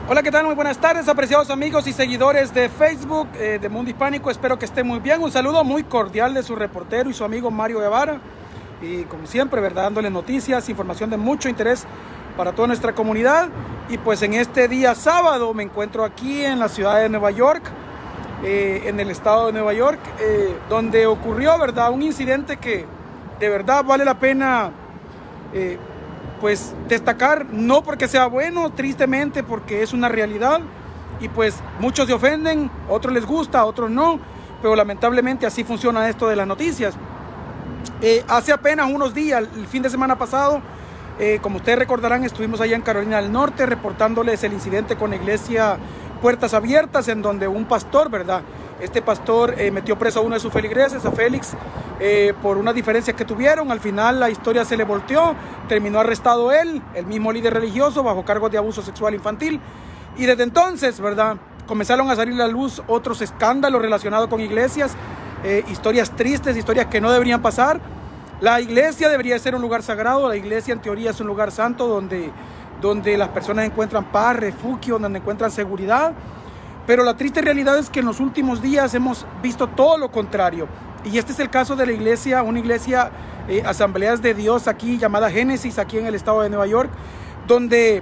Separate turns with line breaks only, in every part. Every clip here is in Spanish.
Hola, ¿qué tal? Muy buenas tardes, apreciados amigos y seguidores de Facebook de Mundo Hispánico. Espero que estén muy bien. Un saludo muy cordial de su reportero y su amigo Mario Guevara. Y como siempre, ¿verdad? Dándole noticias, información de mucho interés para toda nuestra comunidad. Y pues en este día sábado me encuentro aquí en la ciudad de Nueva York, en el estado de Nueva York, donde ocurrió, ¿verdad? Un incidente que de verdad vale la pena pues destacar, no porque sea bueno, tristemente porque es una realidad y pues muchos se ofenden, otros les gusta, otros no, pero lamentablemente así funciona esto de las noticias. Hace apenas unos días, el fin de semana pasado, como ustedes recordarán, estuvimos allá en Carolina del Norte reportándoles el incidente con la iglesia Puertas Abiertas, en donde un pastor, ¿verdad? Este pastor metió preso a uno de sus feligreses, a Félix, por unas diferencias que tuvieron. Al final la historia se le volteó, terminó arrestado él, el mismo líder religioso, bajo cargos de abuso sexual infantil. Y desde entonces, ¿verdad? Comenzaron a salir a la luz otros escándalos relacionados con iglesias, historias tristes, historias que no deberían pasar. La iglesia debería ser un lugar sagrado, la iglesia en teoría es un lugar santo donde las personas encuentran paz, refugio, donde encuentran seguridad. Pero la triste realidad es que en los últimos días hemos visto todo lo contrario. Y este es el caso de la iglesia, una iglesia, Asambleas de Dios aquí, llamada Génesis, aquí en el estado de Nueva York, donde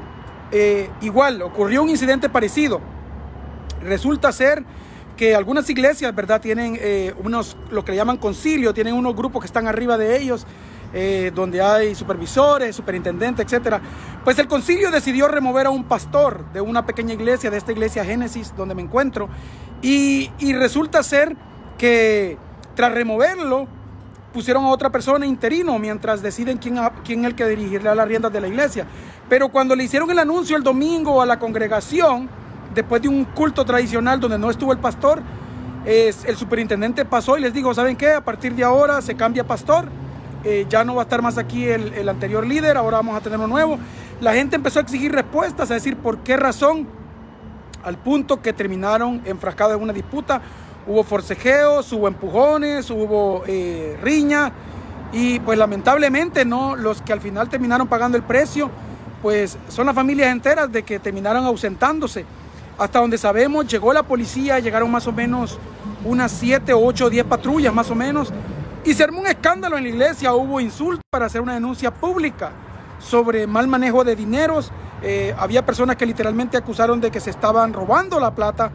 igual ocurrió un incidente parecido. Resulta ser que algunas iglesias, ¿verdad? Tienen lo que le llaman concilio, tienen unos grupos que están arriba de ellos, donde hay supervisores, superintendentes, etcétera. Pues el concilio decidió remover a un pastor de una pequeña iglesia, de esta iglesia Génesis, donde me encuentro, y resulta ser que tras removerlo, pusieron a otra persona interino, mientras deciden quién es el que dirigirá las riendas de la iglesia. Pero cuando le hicieron el anuncio el domingo a la congregación, después de un culto tradicional donde no estuvo el pastor, el superintendente pasó y les dijo: ¿saben qué? A partir de ahora se cambia pastor. Ya no va a estar más aquí el anterior líder, ahora vamos a tener uno nuevo. La gente empezó a exigir respuestas, a decir por qué razón, al punto que terminaron enfrascados en una disputa. Hubo forcejeos, hubo empujones, hubo riña, y pues lamentablemente no, los que al final terminaron pagando el precio pues son las familias enteras de que terminaron ausentándose. Hasta donde sabemos, llegó la policía, llegaron más o menos unas 7, 8, 10 patrullas más o menos. Y se armó un escándalo en la iglesia, hubo insultos para hacer una denuncia pública sobre mal manejo de dineros. Había personas que literalmente acusaron de que se estaban robando la plata.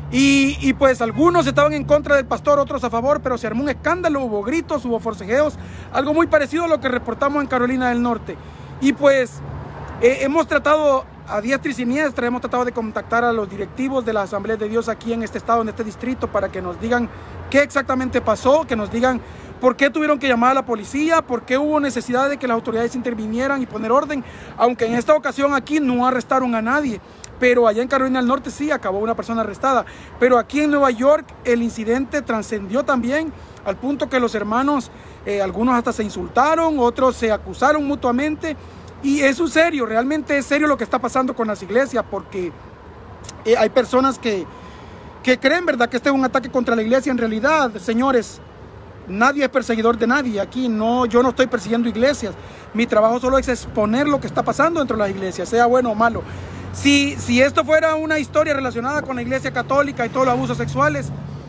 Y pues algunos estaban en contra del pastor, otros a favor, pero se armó un escándalo, hubo gritos, hubo forcejeos, algo muy parecido a lo que reportamos en Carolina del Norte. Y pues hemos tratado a diestra y siniestra, hemos tratado de contactar a los directivos de la Asamblea de Dios aquí en este estado, en este distrito, para que nos digan qué exactamente pasó, que nos digan por qué tuvieron que llamar a la policía, por qué hubo necesidad de que las autoridades intervinieran y poner orden, aunque en esta ocasión aquí no arrestaron a nadie, pero allá en Carolina del Norte sí acabó una persona arrestada. Pero aquí en Nueva York el incidente trascendió también al punto que los hermanos, algunos hasta se insultaron, otros se acusaron mutuamente. Y eso es serio, realmente es serio lo que está pasando con las iglesias, porque hay personas que creen, ¿verdad?, que este es un ataque contra la iglesia. En realidad, señores, nadie es perseguidor de nadie. Aquí yo no estoy persiguiendo iglesias. Mi trabajo solo es exponer lo que está pasando dentro de las iglesias, sea bueno o malo. Si esto fuera una historia relacionada con la iglesia católica y todos los abusos sexuales,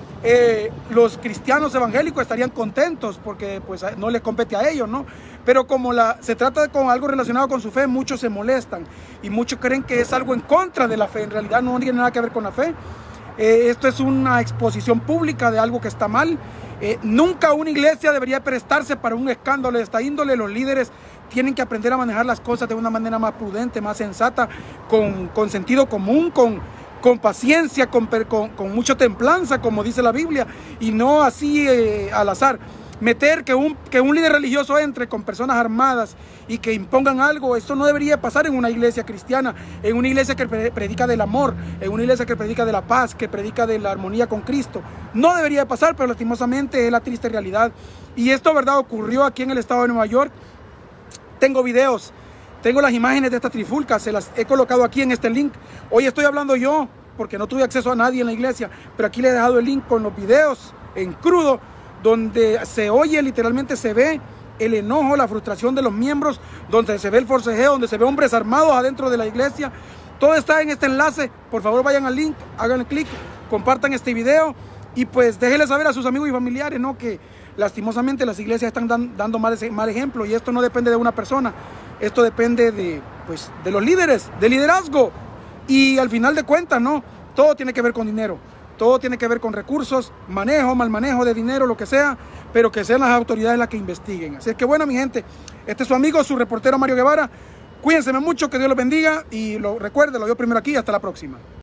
los cristianos evangélicos estarían contentos porque pues no les compete a ellos, ¿no? Pero como se trata con algo relacionado con su fe, muchos se molestan y muchos creen que es algo en contra de la fe. En realidad no tiene nada que ver con la fe. Esto es una exposición pública de algo que está mal. Nunca una iglesia debería prestarse para un escándalo de esta índole. Los líderes tienen que aprender a manejar las cosas de una manera más prudente, más sensata, con sentido común, con paciencia, con mucha templanza, como dice la Biblia, y no así al azar. Meter que un líder religioso entre con personas armadas y que impongan algo, esto no debería pasar en una iglesia cristiana, en una iglesia que predica del amor, en una iglesia que predica de la paz, que predica de la armonía con Cristo. No debería pasar, pero lastimosamente es la triste realidad. Y esto, ¿verdad?, ocurrió aquí en el estado de Nueva York. Tengo videos, tengo las imágenes de esta trifulca, se las he colocado aquí en este link. Hoy estoy hablando yo porque no tuve acceso a nadie en la iglesia, pero aquí le he dejado el link con los videos en crudo, donde se oye, literalmente se ve el enojo, la frustración de los miembros, donde se ve el forcejeo, donde se ve hombres armados adentro de la iglesia. Todo está en este enlace. Por favor, vayan al link, háganle clic, compartan este video y pues déjenle saber a sus amigos y familiares, ¿no?, que lastimosamente las iglesias están dando mal ejemplo, y esto no depende de una persona, esto depende de los líderes, del liderazgo. Y al final de cuentas, ¿no?, todo tiene que ver con dinero, todo tiene que ver con recursos, manejo, mal manejo de dinero, lo que sea, pero que sean las autoridades las que investiguen. Así es que bueno, mi gente, este es su amigo, su reportero Mario Guevara. Cuídense mucho, que Dios los bendiga y recuerden, lo veo primero aquí. Hasta la próxima.